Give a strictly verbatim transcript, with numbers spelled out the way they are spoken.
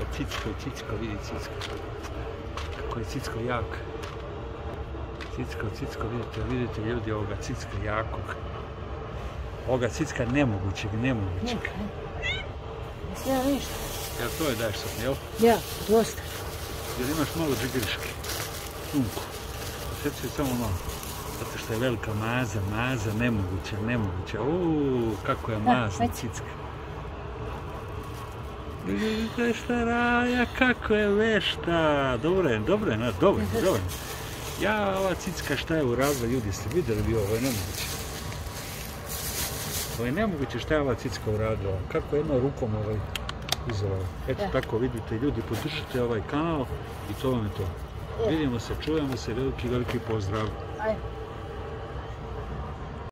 Cicko, Cicko, vidi Cicko. Kako je Cicko jak. Cicko, Cicko, vidite, vidite ljudi ovoga Cicka jakog. Ovoga Cicka nemogućeg, nemogućeg. Jesi ja ništa? Ja to je daš sad, jel? Ja, dosta. Jer imaš malo džigriške. Sunku. Sjeti se samo malo. Zato što je velika maza, maza, nemoguća, nemoguća. Uuu, kako je mazna Cicka. Vidite šta raja, kako je vešta. Dobro je, dobro je, dobro je, dobro je. Ja, ova Cicka šta je uradila, ljudi ste vidjeli bi ovo, je nemoguće. Ovo je nemoguće šta je ova Cicka uradila. Kako je jednom rukom ovaj izvala. Eto tako vidite, ljudi, podržite ovaj kanal i to vam je to. Vidimo se, čujemo se, veliki, veliki pozdrav. Ajde.